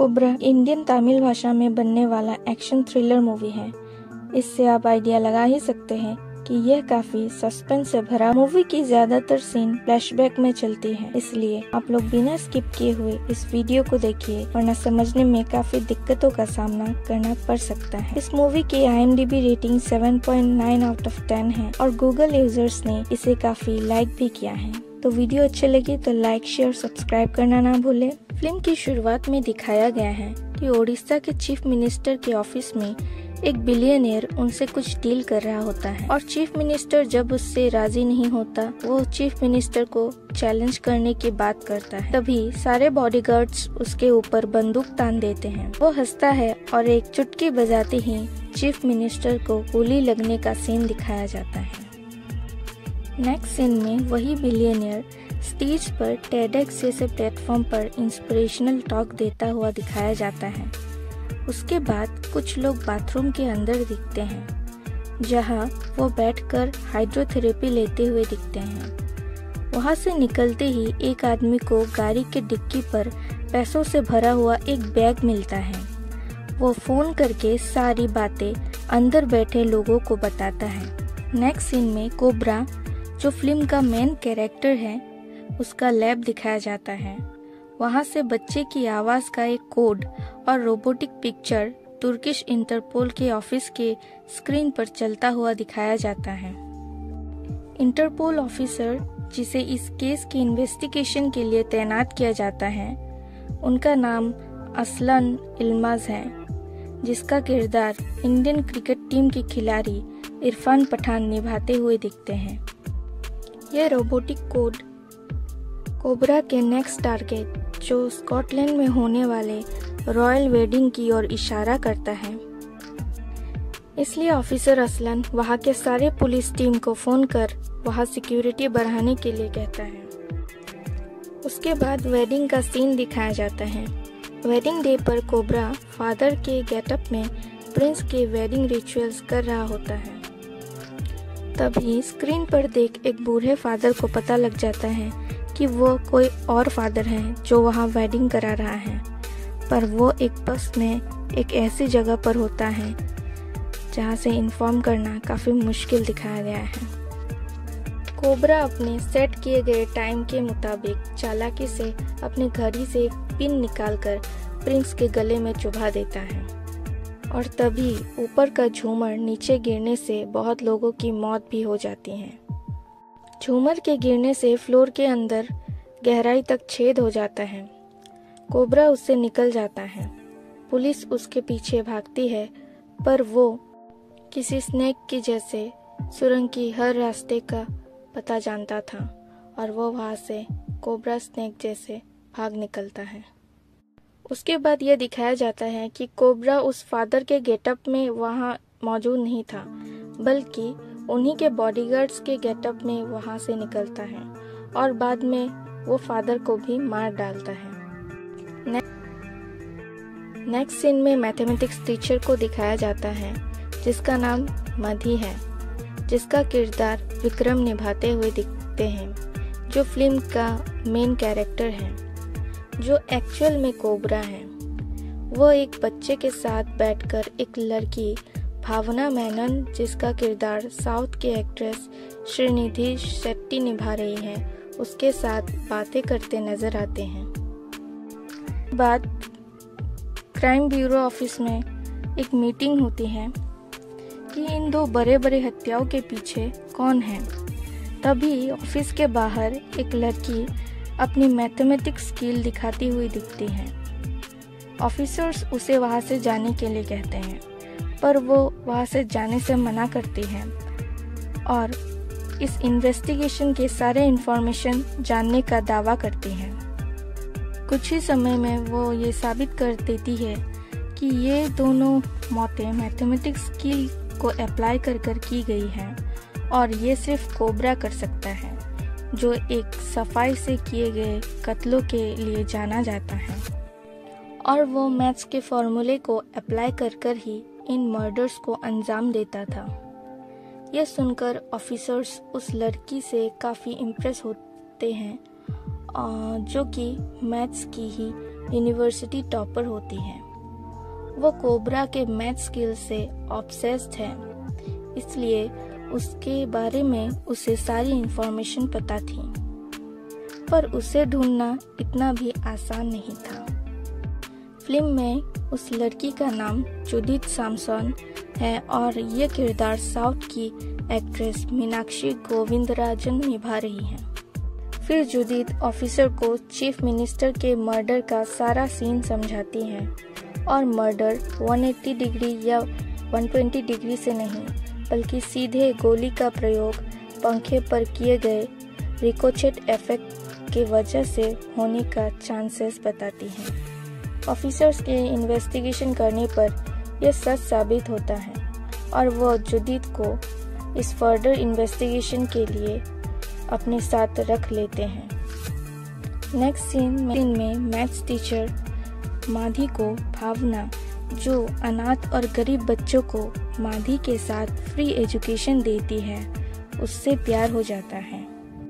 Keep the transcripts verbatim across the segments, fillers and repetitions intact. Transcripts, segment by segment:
Cobra Indian Tamil भाषा में बनने वाला एक्शन थ्रिलर मूवी है। इससे आप आइडिया लगा ही सकते हैं कि यह काफी सस्पेंस से भरा। मूवी की ज्यादातर सीन फ्लैशबैक में चलती है, इसलिए आप लोग बिना स्किप किए हुए इस वीडियो को देखिए, वरना समझने में काफी दिक्कतों का सामना करना पड़ सकता है। इस मूवी की I M D B rating seven point nine out of ten है और गूगल यूजर्स ने इसे काफी लाइक भी किया है। तो वीडियो अच्छे लगे तो लाइक शेयर सब्सक्राइब करना ना भूले। फिल्म की शुरुआत में दिखाया गया है कि ओडिशा के चीफ मिनिस्टर के ऑफिस में एक बिलियनियर उनसे कुछ डील कर रहा होता है और चीफ मिनिस्टर जब उससे राजी नहीं होता, वो चीफ मिनिस्टर को चैलेंज करने की बात करता है। तभी सारे बॉडीगार्ड्स उसके ऊपर बंदूक तान देते हैं। वो हंसता है और एक चुटकी बजाते ही चीफ मिनिस्टर को गोली लगने का सीन दिखाया जाता है। नेक्स्ट सीन में वही बिलियनियर स्टेज पर टेडेक्स जैसे प्लेटफॉर्म पर इंस्पिरेशनल टॉक देता हुआ दिखाया जाता है। उसके बाद कुछ लोग बाथरूम के अंदर दिखते हैं, जहां वो बैठकर हाइड्रोथेरेपी लेते हुए दिखते हैं। वहां से निकलते ही एक आदमी को गाड़ी के डिक्की पर पैसों से भरा हुआ एक बैग मिलता है। वो फोन करके सारी बातें अंदर बैठे लोगों को बताता है। नेक्स्ट सीन में कोबरा, जो फिल्म का मेन कैरेक्टर है, उसका लैब दिखाया जाता है। वहां से बच्चे की आवाज का एक कोड और रोबोटिक पिक्चर तुर्किश इंटरपोल के ऑफिस के स्क्रीन पर चलता हुआ दिखाया जाता है। इंटरपोल ऑफिसर, जिसे इस केस की इन्वेस्टिगेशन के लिए तैनात किया जाता है, उनका नाम असलन इल्माज है, जिसका किरदार इंडियन क्रिकेट टीम के खिलाड़ी इरफान पठान निभाते हुए दिखते हैं। यह रोबोटिक कोड कोबरा के नेक्स्ट टारगेट, जो स्कॉटलैंड में होने वाले रॉयल वेडिंग की ओर इशारा करता है। इसलिए ऑफिसर असलन वहां के सारे पुलिस टीम को फोन कर वहां सिक्योरिटी बढ़ाने के लिए कहता है। उसके बाद वेडिंग का सीन दिखाया जाता है। वेडिंग डे पर कोबरा फादर के गेटअप में प्रिंस के वेडिंग रिचुअल्स कर रहा होता है। तभी स्क्रीन पर देख एक बूढ़े फादर को पता लग जाता है कि वो कोई और फादर है जो वहाँ वेडिंग करा रहा है, पर वो एक बस में एक ऐसी जगह पर होता है जहाँ से इन्फॉर्म करना काफी मुश्किल दिखाया गया है। कोबरा अपने सेट किए गए टाइम के मुताबिक चालाकी से अपने घड़ी से एक पिन निकालकर प्रिंस के गले में चुभा देता है और तभी ऊपर का झूमर नीचे गिरने से बहुत लोगों की मौत भी हो जाती है। झूमर के गिरने से फ्लोर के अंदर गहराई तक छेद हो जाता है। कोबरा उससे निकल जाता है। पुलिस उसके पीछे भागती है, पर वो किसी स्नेक की जैसे सुरंग की हर रास्ते का पता जानता था और वो वहां से कोबरा स्नेक जैसे भाग निकलता है। उसके बाद यह दिखाया जाता है कि कोबरा उस फादर के गेटअप में वहां मौजूद नहीं था, बल्कि उन्हीं के बॉडीगार्ड्स के गेटअप में वहां से निकलता है और बाद में वो फादर को भी मार डालता है। नेक्स्ट सीन में मैथमेटिक्स टीचर को दिखाया जाता है, जिसका नाम मधी है, जिसका किरदार विक्रम निभाते हुए दिखते हैं, जो फिल्म का मेन कैरेक्टर है, जो एक्चुअल में कोबरा है। वो एक बच्चे के साथ बैठकर एक लड़की भावना मेनन, जिसका किरदार साउथ के एक्ट्रेस श्रीनिधि शेट्टी निभा रही है, उसके साथ बातें करते नजर आते हैं। बाद क्राइम ब्यूरो ऑफिस में एक मीटिंग होती है कि इन दो बड़े बड़े हत्याओं के पीछे कौन है। तभी ऑफिस के बाहर एक लड़की अपनी मैथमेटिक्स स्किल दिखाती हुई दिखती है। ऑफिसर्स उसे वहां से जाने के लिए कहते हैं, पर वो वहां से जाने से मना करती है और इस इन्वेस्टिगेशन के सारे इंफॉर्मेशन जानने का दावा करती है। कुछ ही समय में वो ये साबित कर देती है कि ये दोनों मौतें मैथमेटिक्स स्किल को अप्लाई कर कर की गई हैं और ये सिर्फ कोबरा कर सकता है, जो एक सफाई से किए गए कत्लों के लिए जाना जाता है और वो मैथ्स के फॉर्मूले को अप्लाई कर कर ही इन मर्डर्स को अंजाम देता था। यह सुनकर ऑफिसर्स उस लड़की से काफ़ी इम्प्रेस होते हैं, जो कि मैथ्स की ही यूनिवर्सिटी टॉपर होती है। वो कोबरा के मैथ स्किल से ऑब्सेस्ड है, इसलिए उसके बारे में उसे सारी इंफॉर्मेशन पता थी, पर उसे ढूंढना इतना भी आसान नहीं था। फिल्म में उस लड़की का नाम जुडिथ सैमसन है और ये किरदार साउथ की एक्ट्रेस मीनाक्षी गोविंदराजन निभा रही हैं। फिर जुडिथ ऑफिसर को चीफ मिनिस्टर के मर्डर का सारा सीन समझाती हैं और मर्डर एक सौ अस्सी डिग्री या एक सौ बीस डिग्री से नहीं, बल्कि सीधे गोली का प्रयोग पंखे पर किए गए रिकोचेट इफेक्ट की वजह से होने का चांसेस बताती हैं। ऑफिसर्स के इन्वेस्टिगेशन करने पर यह सच साबित होता है और वो जुडिथ को इस फर्दर इन्वेस्टिगेशन के लिए अपने साथ रख लेते हैं। नेक्स्ट सीन में मैथ्स टीचर माधी को भावना, जो अनाथ और गरीब बच्चों को माधी के साथ फ्री एजुकेशन देती है, उससे प्यार हो जाता है।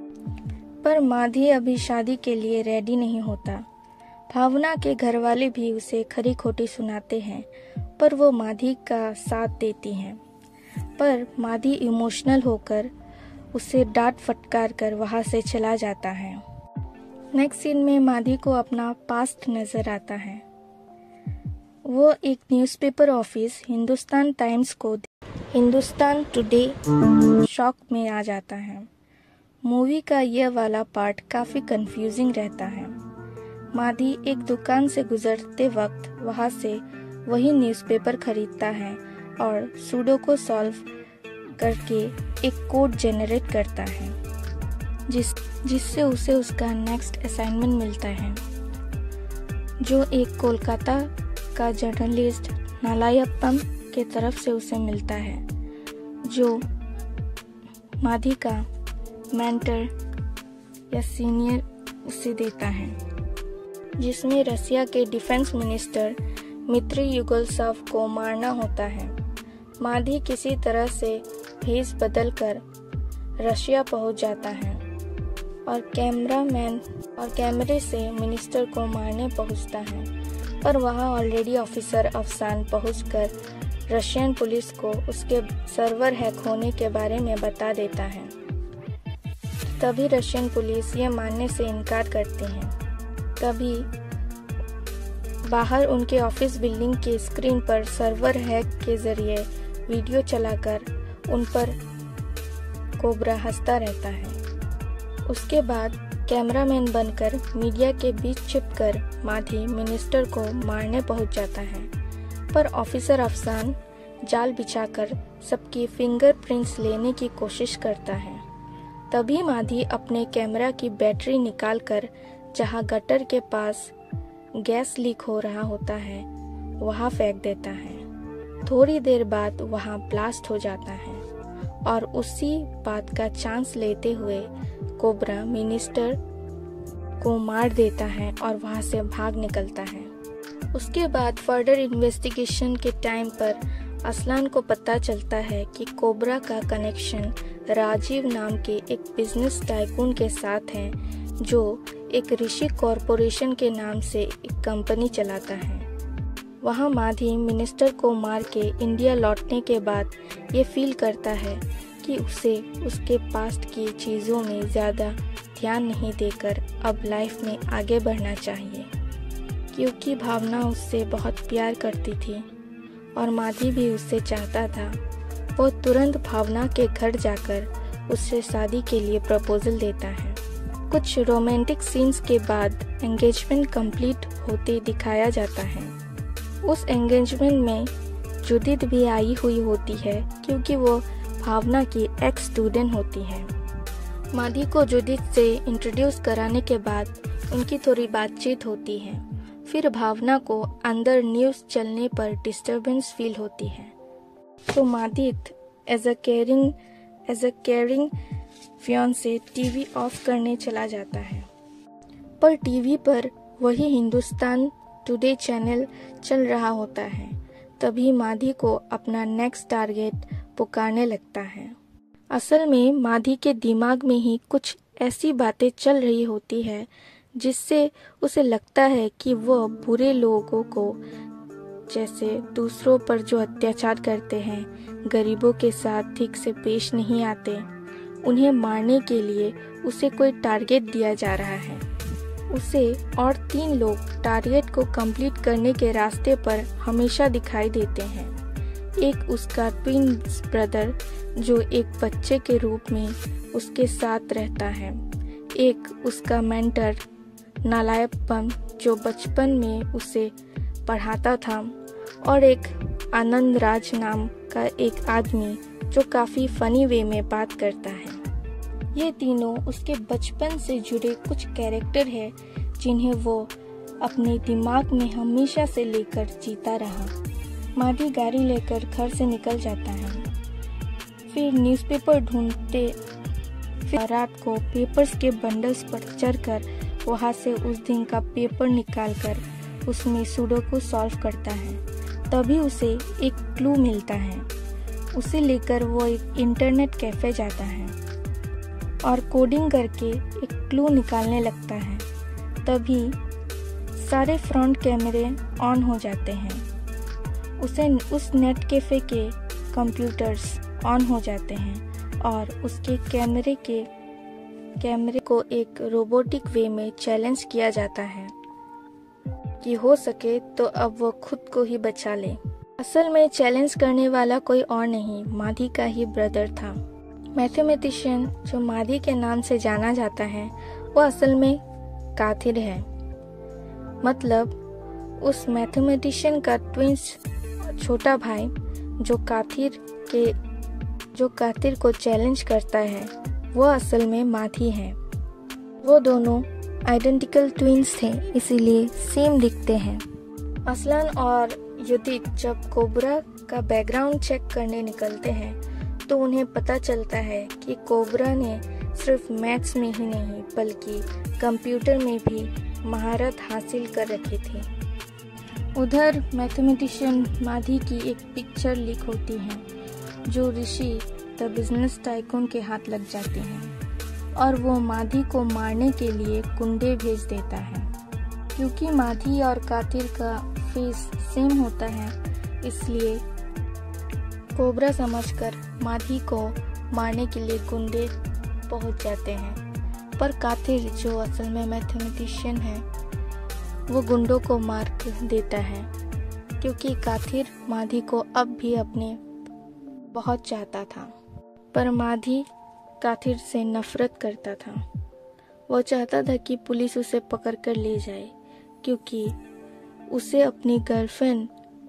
पर माधी अभी शादी के लिए रेडी नहीं होता। भावना के घर वाले भी उसे खरी खोटी सुनाते हैं, पर वो माधी का साथ देती हैं। पर माधी इमोशनल होकर उसे डांट फटकार कर वहां से चला जाता है। नेक्स्ट सीन में माधी को अपना पास्ट नजर आता है। वो एक न्यूज़पेपर ऑफिस हिंदुस्तान टाइम्स को हिंदुस्तान टुडे शॉक में आ जाता है। मूवी का यह वाला पार्ट काफी कंफ्यूजिंग रहता है। माधी एक दुकान से गुजरते वक्त वहां से वही न्यूज़पेपर खरीदता है और सुडोकू सॉल्व करके एक कोड जनरेट करता है, जिस जिससे उसे उसका नेक्स्ट असाइनमेंट मिलता है, जो एक कोलकाता का जर्नलिस्ट नालायप्पम के तरफ से उसे मिलता है, जो माधी का मेंटर या सीनियर उसे देता है, जिसमें रसिया के डिफेंस मिनिस्टर मित्री युगोस्लाव को मारना होता है। माधी किसी तरह से भेष बदलकर रशिया पहुंच जाता है और कैमरामैन और कैमरे से मिनिस्टर को मारने पहुंचता है, पर वहां ऑलरेडी ऑफिसर अफसान पहुंचकर रशियन पुलिस को उसके सर्वर हैक होने के बारे में बता देता है। तभी रशियन पुलिस ये मानने से इनकार करती है। तभी बाहर उनके ऑफिस बिल्डिंग के स्क्रीन पर सर्वर हैक के जरिए वीडियो चलाकर उन पर कोबरा हंसता रहता है। उसके बाद कैमरामैन बनकर मीडिया के बीच छिपकर माधी मिनिस्टर को मारने पहुंच जाता है, पर ऑफिसर अफसान जाल बिछाकर सबकी फिंगरप्रिंट्स लेने की कोशिश करता है। तभी माधी अपने कैमरा की बैटरी निकालकर जहां गटर के पास गैस लीक हो रहा होता है वहां फेंक देता है। थोड़ी देर बाद वहां ब्लास्ट हो जाता है और उसी बात का चांस लेते हुए कोबरा मिनिस्टर को मार देता है और वहां से भाग निकलता है। उसके बाद फर्दर इन्वेस्टिगेशन के टाइम पर असलान को पता चलता है कि कोबरा का कनेक्शन राजीव नाम के एक बिजनेस टाइकून के साथ है, जो एक ऋषि कॉरपोरेशन के नाम से एक कंपनी चलाता है। वहां माधी मिनिस्टर को मार के इंडिया लौटने के बाद ये फील करता है कि उसे उसके पास्ट की चीज़ों में ज़्यादा ध्यान नहीं देकर अब लाइफ में आगे बढ़ना चाहिए, क्योंकि भावना उससे बहुत प्यार करती थी और माधी भी उससे चाहता था। वो तुरंत भावना के घर जाकर उससे शादी के लिए प्रपोजल देता है। कुछ रोमांटिक सीन्स के बाद एंगेजमेंट कंप्लीट होते दिखाया जाता है। उस एंगेजमेंट में जुडिथ भी आई हुई होती है, क्योंकि वो भावना की एक्स स्टूडेंट होती है। माधी को जुडिथ से इंट्रोड्यूस कराने के बाद उनकी थोड़ी बातचीत होती है। फिर भावना को अंदर न्यूज़ चलने पर डिस्टरबेंस फील होती है, तो मादित as a caring as a caring fiancee TV off करने चला जाता है। पर टीवी पर वही हिंदुस्तान टुडे चैनल चल रहा होता है। तभी माधी को अपना नेक्स्ट टारगेट पुकारने लगता है। असल में माधी के दिमाग में ही कुछ ऐसी बातें चल रही होती है जिससे उसे लगता है कि वह बुरे लोगों को, जैसे दूसरों पर जो अत्याचार करते हैं, गरीबों के साथ ठीक से पेश नहीं आते, उन्हें मारने के लिए उसे कोई टारगेट दिया जा रहा है। उसे और तीन लोग टारगेट को कंप्लीट करने के रास्ते पर हमेशा दिखाई देते हैं। एक उसका ट्विन्स ब्रदर जो एक बच्चे के रूप में उसके साथ रहता है, एक उसका मेंटर नालायप्पन जो बचपन में उसे पढ़ाता था, और एक आनंद राज नाम का एक आदमी जो काफ़ी फनी वे में बात करता है। ये तीनों उसके बचपन से जुड़े कुछ कैरेक्टर हैं जिन्हें वो अपने दिमाग में हमेशा से लेकर जीता रहा। माधी गाड़ी लेकर घर से निकल जाता है, फिर न्यूज़पेपर ढूंढते, फिर रात को पेपर्स के बंडल्स पर चढ़कर वहाँ से उस दिन का पेपर निकालकर उसमें सुडोकू सॉल्व करता है। तभी उसे एक क्लू मिलता है। उसे लेकर वो एक इंटरनेट कैफे जाता है और कोडिंग करके एक क्लू निकालने लगता है। तभी सारे फ्रंट कैमरे ऑन हो जाते हैं। उसे उस नेट कैफे के कंप्यूटर्स ऑन हो जाते हैं और उसके कैमरे के कैमरे को एक रोबोटिक वे में चैलेंज किया जाता है कि हो सके तो अब वो खुद को ही बचा ले। असल में चैलेंज करने वाला कोई और नहीं, माधी का ही ब्रदर था। मैथमेटिशियन जो माधी के नाम से जाना जाता है, वो असल में काथिर है। मतलब उस मैथमेटिशियन का ट्विंस छोटा भाई जो काथिर के जो काथिर को चैलेंज करता है, वो असल में माधी है। वो दोनों आइडेंटिकल ट्विंस थे, इसीलिए सेम दिखते हैं। असलन और युदित जब कोबरा का बैकग्राउंड चेक करने निकलते हैं तो उन्हें पता चलता है कि कोबरा ने सिर्फ मैथ्स में ही नहीं बल्कि कंप्यूटर में भी महारत हासिल कर रखी थी। उधर मैथमेटिशियन माधी की एक पिक्चर लीक होती है जो ऋषि द बिजनेस टाइकून के हाथ लग जाती है और वो माधी को मारने के लिए गुंडे भेज देता है। क्योंकि माधी और कातिर का फेस सेम होता है, इसलिए कोबरा समझकर माधी को मारने के लिए गुंडे पहुंच जाते हैं। पर कातिर जो असल में मैथमेटिशियन है, वो गुंडों को मार देता है क्योंकि कातिर माधी को अब भी अपने बहुत चाहता था। पर माधी काथिर से नफरत करता था। वो चाहता था कि पुलिस उसे पकड़ कर ले जाए क्योंकि उसे अपनी गर्लफ्रेंड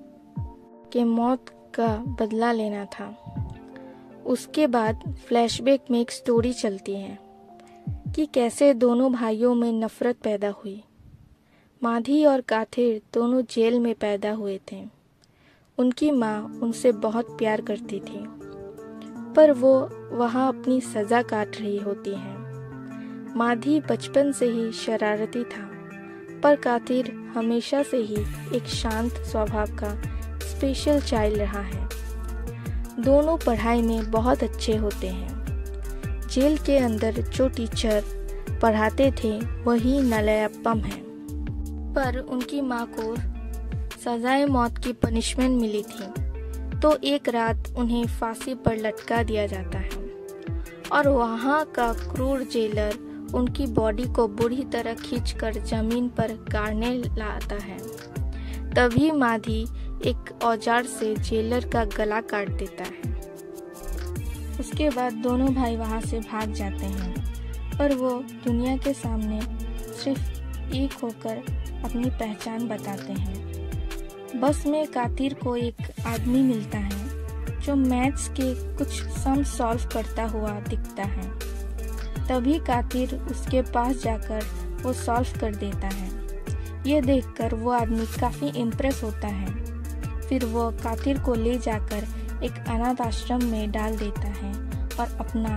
के मौत का बदला लेना था। उसके बाद फ्लैशबैक में एक स्टोरी चलती है कि कैसे दोनों भाइयों में नफरत पैदा हुई। माधी और काथिर दोनों जेल में पैदा हुए थे। उनकी माँ उनसे बहुत प्यार करती थी, पर वो वहाँ अपनी सज़ा काट रही होती है। माधी बचपन से ही शरारती था, पर कातिर हमेशा से ही एक शांत स्वभाव का स्पेशल चाइल्ड रहा है। दोनों पढ़ाई में बहुत अच्छे होते हैं। जेल के अंदर जो टीचर पढ़ाते थे वही नालायप्पम है, पर उनकी माँ को सजाए मौत की पनिशमेंट मिली थी, तो एक रात उन्हें फांसी पर लटका दिया जाता है और वहाँ का क्रूर जेलर उनकी बॉडी को बुरी तरह खींचकर जमीन पर गाड़ने लाता है। तभी माधी एक औजार से जेलर का गला काट देता है। उसके बाद दोनों भाई वहाँ से भाग जाते हैं, पर वो दुनिया के सामने सिर्फ एक होकर अपनी पहचान बताते हैं। बस में कातिर को एक आदमी मिलता है जो मैथ्स के कुछ सम सॉल्व करता हुआ दिखता है। तभी कातिर उसके पास जाकर वो सॉल्व कर देता है। ये देखकर वो आदमी काफ़ी इम्प्रेस होता है। फिर वो कातिर को ले जाकर एक अनाथ आश्रम में डाल देता है और अपना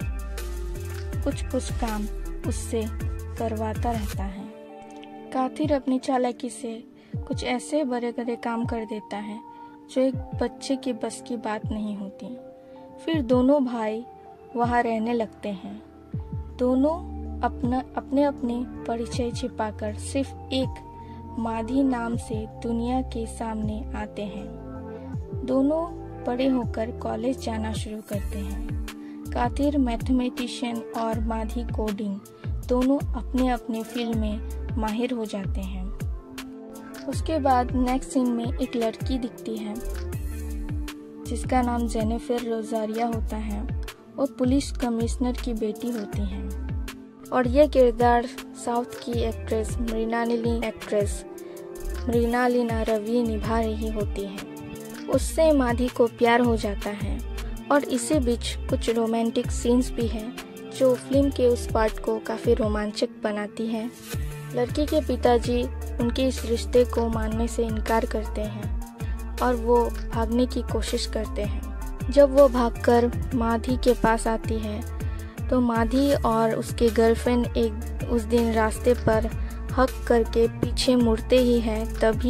कुछ कुछ काम उससे करवाता रहता है। कातिर अपनी चालाकी से कुछ ऐसे बड़े बड़े काम कर देता है जो एक बच्चे के बस की बात नहीं होती। फिर दोनों भाई वहाँ रहने लगते हैं। दोनों अपना अपने अपने परिचय छिपाकर सिर्फ एक माधी नाम से दुनिया के सामने आते हैं। दोनों बड़े होकर कॉलेज जाना शुरू करते हैं। कातिर मैथमेटिशियन और माधी कोडिंग दोनों अपने अपने फील्ड में माहिर हो जाते हैं। उसके बाद नेक्स्ट सीन में एक लड़की दिखती है जिसका नाम जेनिफर रोजारिया होता है। वो पुलिस कमिश्नर की बेटी होती है और यह किरदार साउथ की एक्ट्रेस मृणालिनी एक्ट्रेस मृणालिनी रवि निभा रही होती है। उससे माधी को प्यार हो जाता है और इसी बीच कुछ रोमांटिक सीन्स भी हैं जो फिल्म के उस पार्ट को काफ़ी रोमांचक बनाती है। लड़की के पिताजी उनके इस रिश्ते को मानने से इनकार करते हैं और वो भागने की कोशिश करते हैं। जब वो भागकर माधी के पास आती है तो माधी और उसके गर्लफ्रेंड एक उस दिन रास्ते पर हक करके पीछे मुड़ते ही हैं, तभी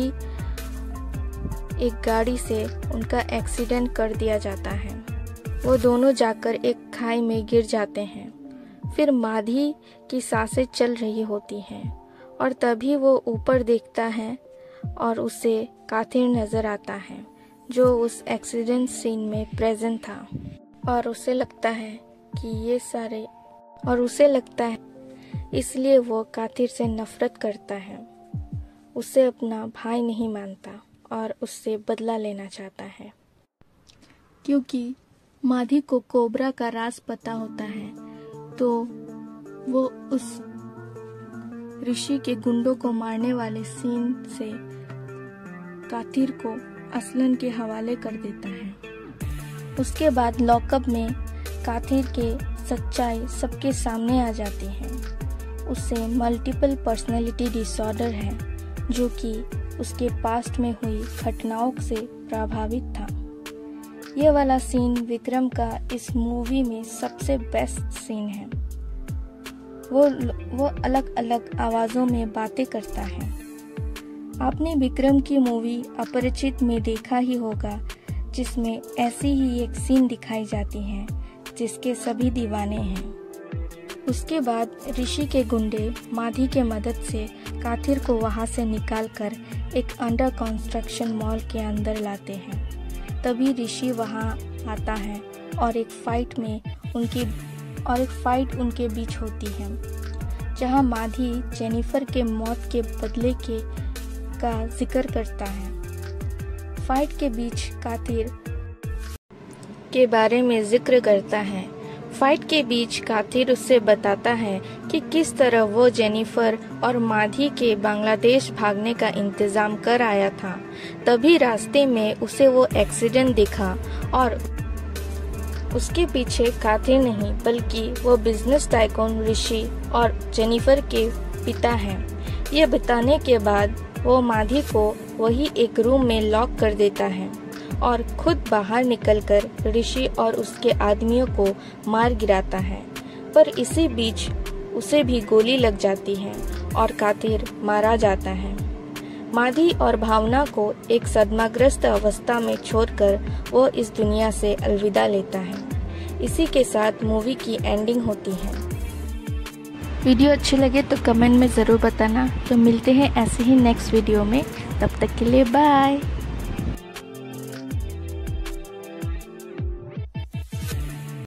एक गाड़ी से उनका एक्सीडेंट कर दिया जाता है। वो दोनों जाकर एक खाई में गिर जाते हैं। फिर माधी की सांसें चल रही होती हैं और तभी वो ऊपर देखता है और उसे कातिर नजर आता है जो उस एक्सीडेंट सीन में प्रेजेंट था और उसे लगता है कि ये सारे और उसे लगता है इसलिए वो कातिर से नफरत करता है। उसे अपना भाई नहीं मानता और उससे बदला लेना चाहता है। क्योंकि माधी को कोबरा का राज पता होता है तो वो उस ऋषि के गुंडों को मारने वाले सीन से कातिर को असलन के हवाले कर देता है। उसके बाद लॉकअप में कातिर के सच्चाई सबके सामने आ जाती है। उसे मल्टीपल पर्सनैलिटी डिसऑर्डर है जो कि उसके पास्ट में हुई घटनाओं से प्रभावित था। ये वाला सीन विक्रम का इस मूवी में सबसे बेस्ट सीन है। वो वो अलग अलग आवाज़ों में बातें करता है। आपने विक्रम की मूवी अपरिचित में देखा ही होगा जिसमें ऐसी ही एक सीन दिखाई जाती है जिसके सभी दीवाने हैं। उसके बाद ऋषि के गुंडे माधी के मदद से कातिर को वहां से निकालकर एक अंडर कंस्ट्रक्शन मॉल के अंदर लाते हैं। तभी ऋषि वहां आता है और एक फाइट में उनकी और एक फाइट उनके बीच होती है जहां माधी जेनिफर के मौत के बदले के का जिक्र करता है। फाइट के बीच कातिर के बारे में जिक्र करता है। फाइट के बीच कातिर उससे बताता है कि किस तरह वो जेनिफर और माधी के बांग्लादेश भागने का इंतजाम कर आया था। तभी रास्ते में उसे वो एक्सीडेंट दिखा और उसके पीछे कातिर नहीं बल्कि वो बिजनेस टाइकून ऋषि और जेनिफर के पिता हैं। ये बताने के बाद वो माधी को वही एक रूम में लॉक कर देता है और खुद बाहर निकलकर ऋषि और उसके आदमियों को मार गिराता है। पर इसी बीच उसे भी गोली लग जाती है और कातिर मारा जाता है। माधी और भावना को एक सदमाग्रस्त अवस्था में छोड़कर वो इस दुनिया से अलविदा लेता है। इसी के साथ मूवी की एंडिंग होती है। वीडियो अच्छी लगे तो कमेंट में ज़रूर बताना। तो मिलते हैं ऐसे ही नेक्स्ट वीडियो में। तब तक के लिए बाय।